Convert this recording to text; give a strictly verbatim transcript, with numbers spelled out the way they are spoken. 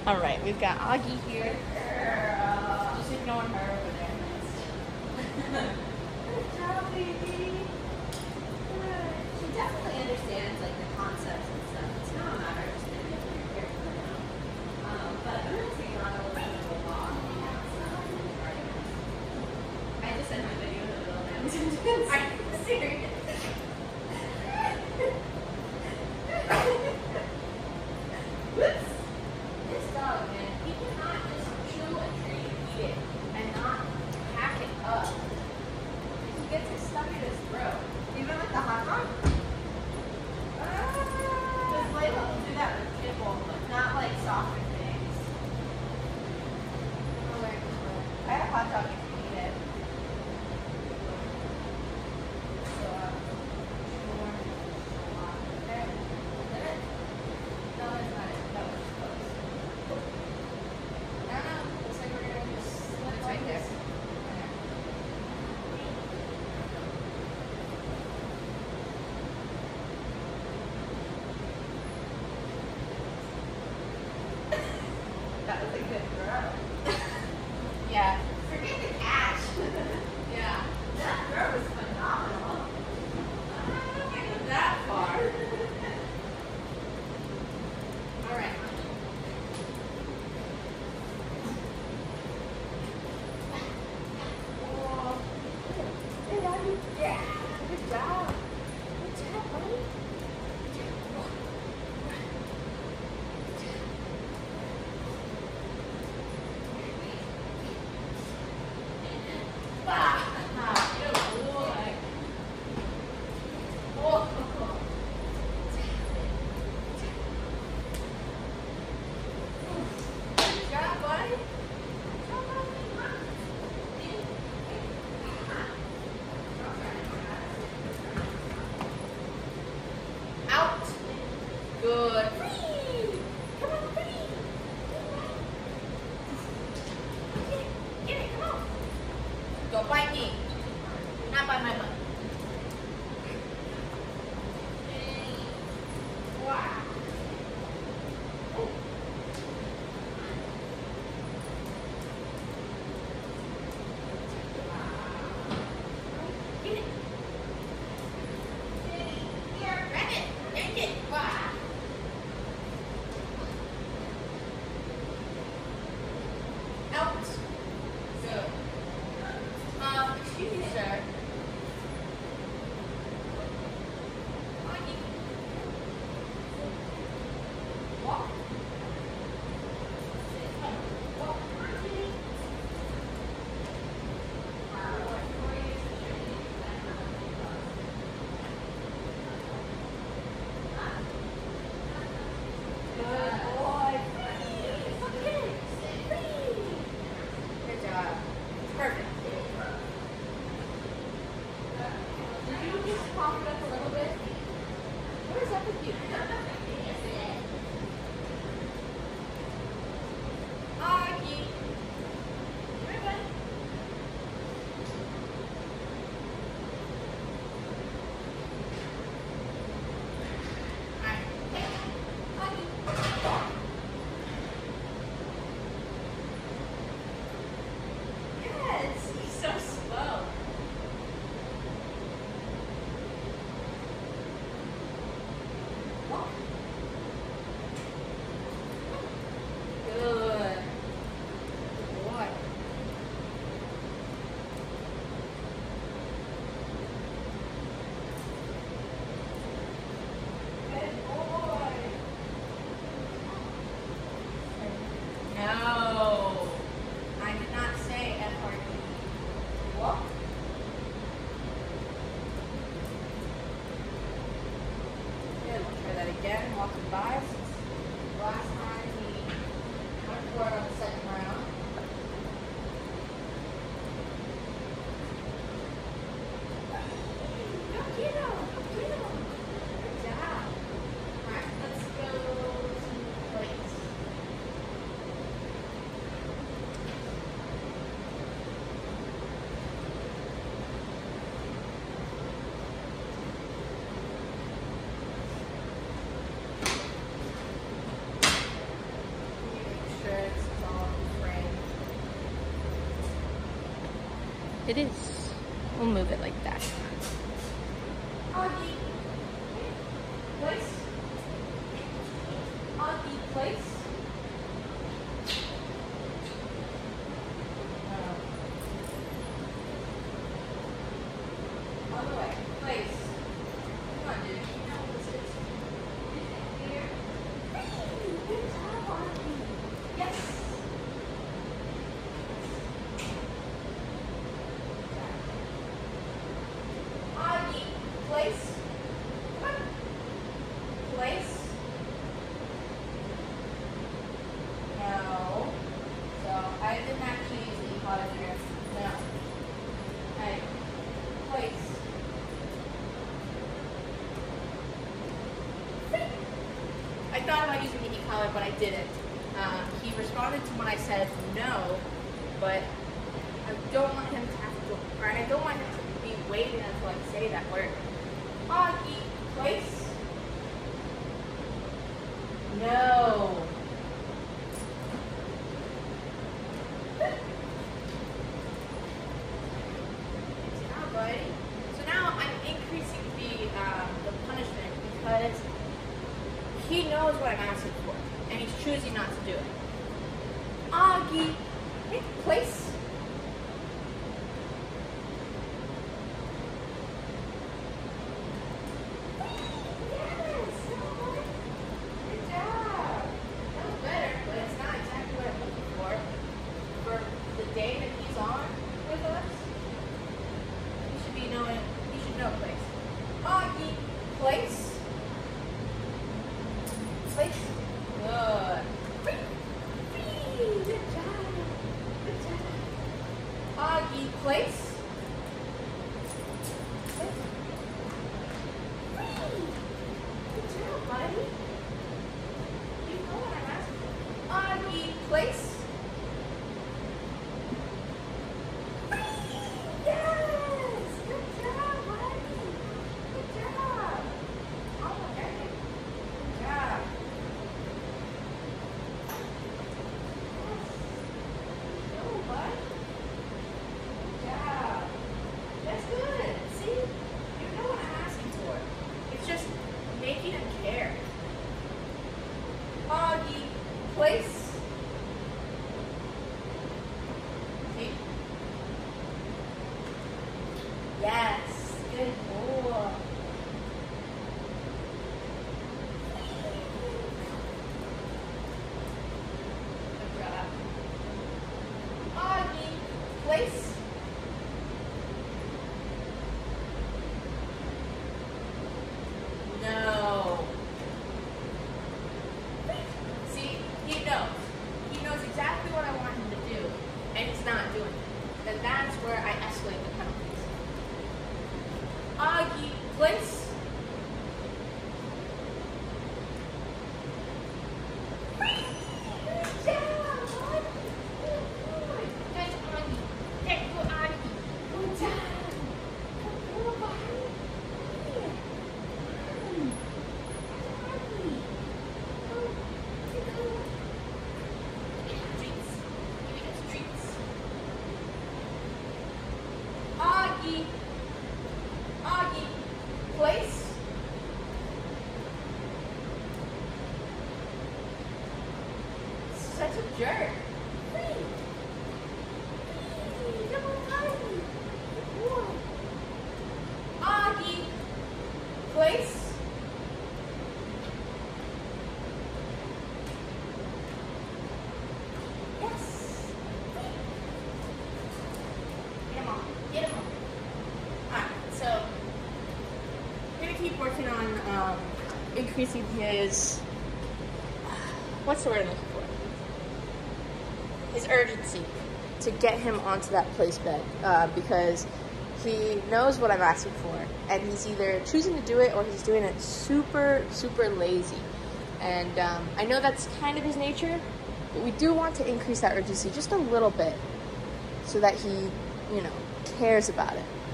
All right, we've got Augie here. Just ignoring her over there. Good job, baby. Good. She definitely understands like the concepts and stuff. It's not a matter of just getting it through your hair for now. Um, but I'm gonna take her on a little bit of a walk. I just sent my video to the little man. Are you serious? Whoops. This dog, man, he cannot just chew a tree and eat it and not pack it up. He gets it stuck in his throat. Even with the hot dog. Because Layla will do that with kibble, but not like softer things. I have hot dog if you need it. So, uh, okay. Is that it? No, that's not it. That was close. I don't know. Looks like we're gonna just slip It's like right there. this. That was a good throw. Yeah. Forget the catch. Yeah. That throw was phenomenal. I don't think it was that far. All right. Oh. Hey, Daddy. Yeah. Good job. Good job, buddy. Ah, good boy. Oh. Good job, buddy. Out. Good. Free. Come on, free. Get it. Get it. Come on. Don't bite me. Not bite my butt. Wow. Oh. Get it. Here, grab it. Yank it. Wow. Out. Good. Um, excuse me, sir. Augie. Walk. Walk. Good boy. Okay. Good job. Perfect. Did you just pop it up a little bit? What is up with you? Augie. Come here, bud. Alright. Hey, Augie. Yes, he's so slow. Walk. Good. Good boy. Good boy. No. I did not say F R D. Walk. Good. We'll try that again. Walking by. Since last time we went for it on the second round. Go get him. Go get him. Good job. Alright, let's go to the plates. It is. We'll move it like that. Augie, place. Augie, place. No. On the way. Place. Come on, dude. You know what this is. Here. Good job, Augie. Yes. Augie, place. Come on. Place. No. So I didn't actually use the e-collar there. No. Hey. Place. I thought about using the e-collar, but I didn't. Uh, he responded to when I said no, but I don't want him to have to go, or I don't want him to be waiting until I say that word. Augie, place. No. Now, buddy. So now I'm increasing the um, the punishment because he knows what I'm asking for, and he's choosing not to do it. Augie, take place. Day that he's on with us, he should be knowing, he should know place. Augie, place. Place. Good. Good job. Good job. Augie, place. Good job, buddy. You know what I'm asking. Augie, place. Making him care. Augie, place. See? Yes, good boy. Good job. Augie, place. No. See, he knows. He knows exactly what I want him to do, and he's not doing it. Then that's where I escalate the penalties. Augie, place. Good job, Augie. Good boy. Good Augie. Good Augie. Good job. Good boy. Augie, Augie, place. Such a jerk. Hey. Hey, come on, Augie. Good boy. Augie, place. Yes. Get him on. Get him on. Alright, so we're gonna keep working on um, increasing his, what's the word I'm looking for? His urgency to get him onto that place bed uh, because he knows what I'm asking for, and he's either choosing to do it or he's doing it super, super lazy. And um, I know that's kind of his nature, but we do want to increase that urgency just a little bit so that he, you know, cares about it.